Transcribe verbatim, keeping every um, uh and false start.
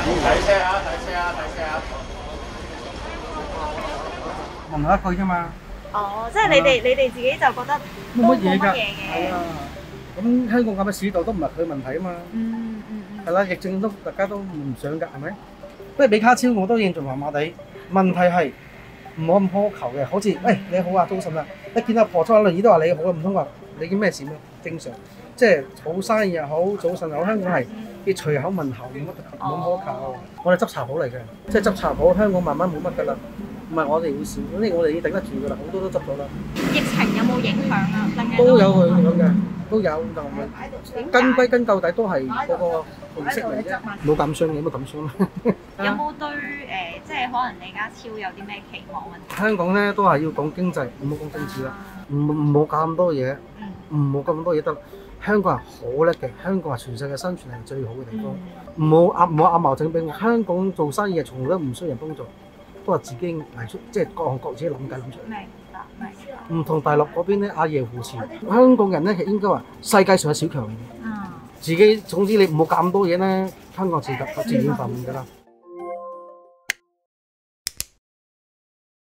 睇車啊！睇車啊！睇車啊！問下一句啫嘛。 哦，即係你哋你哋自己就覺得冇乜嘢㗎。 冇乜嘢嘅。 係啊。咁香港咁嘅市道都唔係佢問題啊嘛。 嗯嗯嗯。 係啦，疫症都大家都唔想㗎，係咪？不過比卡超我都認仲麻麻地。問題係唔好咁苛求嘅，好似誒你好啊，早晨啊，一見到婆婆輪椅都話你好啊，唔通話你叫咩事咩？正常，即係好生意又好，早晨又好，香港係要隨口問候，冇乜特別，冇苛求。我哋執茶鋪嚟嘅，即係執茶鋪，香港慢慢冇乜㗎啦。唔係我哋會少，反正我哋要頂得住㗎啦，好多都執咗啦。 疫情有冇影響啊？ 都有佢影響嘅，都有，但係根歸根究底都係嗰個共識嚟啫，冇感傷嘅，有乜感傷咧？ 有冇對誒，即係可能李家超有啲咩期望啊？ 香港咧都係要講經濟，唔好講政治啦，唔唔好搞咁多嘢，唔好咁多嘢得。香港人好叻嘅，香港係全世界生存係最好嘅地方。唔好阿唔好阿矛整俾我，香港做生意係從來都唔需要人幫助。都係自己提出，即係各行各業自己諗計諗出嚟。明白，明白。唔同大陸嗰邊咧，阿爺扶持，香港人咧其實應該話世界上嘅小強嚟嘅。嗯。自己總之你唔好搞咁多嘢咧，香港自立自然繁榮㗎啦。